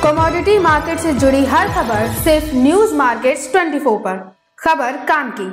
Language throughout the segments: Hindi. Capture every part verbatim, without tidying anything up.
कमोडिटी मार्केट से जुड़ी हर खबर सिर्फ न्यूज मार्केट्स चौबीस पर। खबर काम की।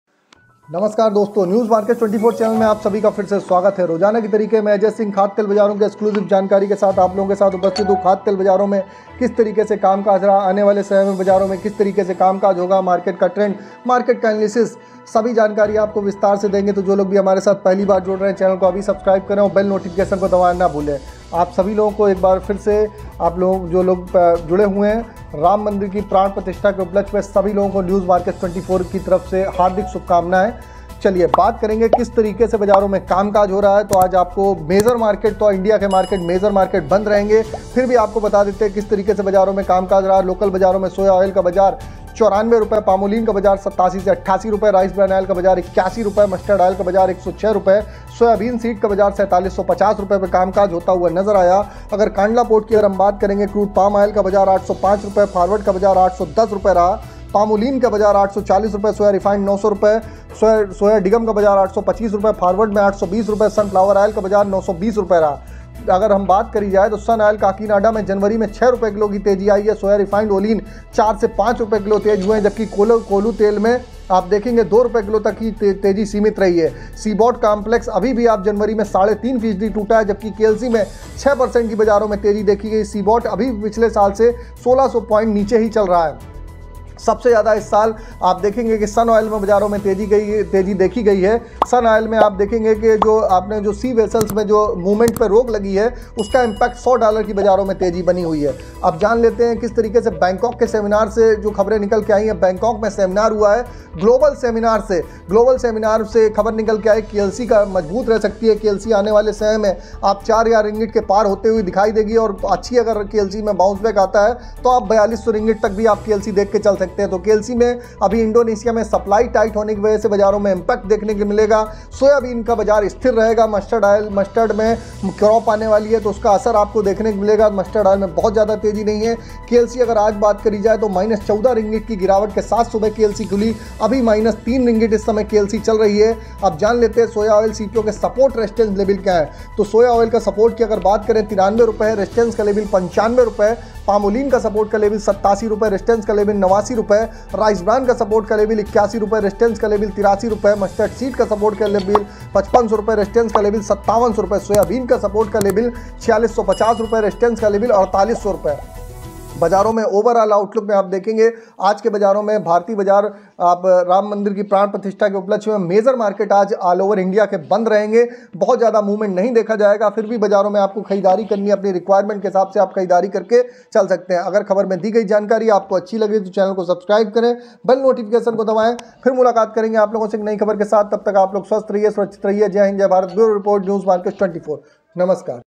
नमस्कार दोस्तों, न्यूज मार्केट चौबीस चैनल में आप सभी का फिर से स्वागत है। रोजाना की तरीके में अजय सिंह खाद्य तेल बाजारों के एक्सक्लूसिव जानकारी के साथ आप लोगों के साथ उपस्थित हूँ। खाद्य तेल बाजारों में किस तरीके से कामकाज रहा, आने वाले समय में बाजारों में किस तरीके से कामकाज होगा, मार्केट का ट्रेंड, मार्केट का एनालिसिस, सभी जानकारी आपको विस्तार से देंगे। तो जो लोग भी हमारे साथ पहली बार जुड़ रहे हैं, चैनल को अभी सब्सक्राइब करें और बेल नोटिफिकेशन को दबाना ना भूलें। आप सभी लोगों को एक बार फिर से, आप लोग जो लोग जुड़े हुए हैं, राम मंदिर की प्राण प्रतिष्ठा के उपलक्ष्य में सभी लोगों को न्यूज़ मार्केट चौबीस की तरफ से हार्दिक शुभकामनाएं। चलिए बात करेंगे किस तरीके से बाजारों में कामकाज हो रहा है। तो आज आपको मेजर मार्केट, तो इंडिया के मार्केट मेजर मार्केट बंद रहेंगे, फिर भी आपको बता देते हैं किस तरीके से बाजारों में कामकाज रहा। लोकल बाजारों में सोया ऑयल का बाजार चौरानवे रुपये, पामोलिन का बाजार सत्तासी से अट्ठासी रुपये, राइस ब्रान ऑयल का बाजार इक्यासी रुपये, मस्टर्ड ऑयल का बाजार एक सौ छः रुपये, सोयाबीन सीड का बाजार सैंतालीस सौ पचास रुपये पर कामकाज होता हुआ नजर आया। अगर कांडला पोर्ट की अगर हम बात करेंगे, क्रूड पाम ऑयल का बाजार आठ सौ पाँच रुपये, फॉरवर्ड का बाजार आठ सौ दस रुपये रहा, पामोलिन का बाजार आठ सौ चालीस रुपये, सोया रिफाइंड नौ सौ रुपये, सोया सोया डिगम का बाजार आठ सौ पच्चीस रुपये, फॉरवर्ड में आठ सौ बीस रुपये, सनफ्लावर ऑयल का बाजार नौ सौ बीस रुपये रहा। अगर हम बात करी जाए तो सन ऑयल काकीनाडा में जनवरी में छः रुपये किलो की तेजी आई है। सोया रिफाइंड ओलिन चार से पाँच रुपये किलो तेज हुए हैं, जबकि कोलो कोलू तेल में आप देखेंगे दो रुपये किलो तक की ते, तेजी सीमित रही है। सीबॉट कॉम्प्लेक्स अभी भी आप जनवरी में साढ़े तीन फीसदी टूटा है, जबकि केएलसी में छः परसेंट की बाजारों में तेजी देखी गई। सीबॉट अभी पिछले साल से सोलह सौ पॉइंट नीचे ही चल रहा है। सबसे ज़्यादा इस साल आप देखेंगे कि सन ऑयल में बाजारों में तेजी गई तेजी देखी गई है। सन ऑयल में आप देखेंगे कि जो आपने जो सी वेसल्स में जो मूवमेंट पर रोक लगी है, उसका इम्पैक्ट सौ डॉलर की बाजारों में तेजी बनी हुई है। अब जान लेते हैं किस तरीके से बैंकॉक के सेमिनार से जो खबरें निकल के आई हैं। बैंकॉक में सेमिनार हुआ है, ग्लोबल सेमिनार से ग्लोबल सेमिनार से खबर निकल के आई केएलसी का मजबूत रह सकती है। केएलसी आने वाले समय में आप चार या रिंगिट के पार होते हुए दिखाई देगी, और अच्छी अगर केएलसी में बाउंस बैक आता है तो आप बयालीस सौ रिंगिट तक भी आप केएलसी देख के चल सकते हैं। तो केएलसी में अभी इंडोनेशिया में सप्लाई टाइट होने की वजह से बाजारों में इंपैक्ट देखने को मिलेगा। सोयाबीन का बाजार स्थिर रहेगा। मस्टर्ड ऑयल, मस्टर्ड में क्रॉप आने वाली है तो उसका असर आपको देखने को मिलेगा। मस्टर्ड ऑयल में बहुत ज़्यादा तेजी नहीं है। केएलसी अगर आज बात करी जाए तो माइनस चौदह रिंगिट की गिरावट के साथ सुबह केएलसी खुली, अभी माइनस तीन रिंगिट इस समय केएलसी चल रही है। अब जान लेते हैं सोया ऑयल सीपीओ के सपोर्ट रेजिस्टेंस लेवल क्या है। तो सोया ऑयल का सपोर्ट की अगर बात करें तिरानवे रुपये, रेजिस्टेंस का लेवल पंचानवे रुपये, पामोलिन का सपोर्ट का लेवल सत्तासी रुपये, रेजिस्टेंस का लेवल नवासी रुपये, राइस ब्रान का सपोर्ट का लेवल इक्यासी रुपये, रेजिस्टेंस का लेवल तिरासी रुपये, मस्टर्ड सीड का सपोर्ट का लेवल पचपन सौ रुपये, रेजिस्टेंस का लेवल सत्तावन सौ रुपये, सोयाबीन का सपोर्ट का लेवल छियालीस सौ पचास रुपये, रेजिस्टेंस का लेवल अड़तालीस सौ रुपये। बाजारों में ओवरऑल आउटलुक में आप देखेंगे आज के बाजारों में भारतीय बाजार आप राम मंदिर की प्राण प्रतिष्ठा के उपलक्ष्य में मेजर मार्केट आज ऑल ओवर इंडिया के बंद रहेंगे। बहुत ज़्यादा मूवमेंट नहीं देखा जाएगा, फिर भी बाजारों में आपको खरीदारी करनी है, अपनी रिक्वायरमेंट के हिसाब से आप खरीदारी करके चल सकते हैं। अगर खबर में दी गई जानकारी आपको अच्छी लगे तो चैनल को सब्सक्राइब करें, बेल नोटिफिकेशन को दबाएं। फिर मुलाकात करेंगे आप लोगों से एक नई खबर के साथ। तब तक आप लोग स्वस्थ रहिए, सुरक्षित रहिए। जय हिंद, जय Bharat. Bureau report, news market चौबीस। नमस्कार।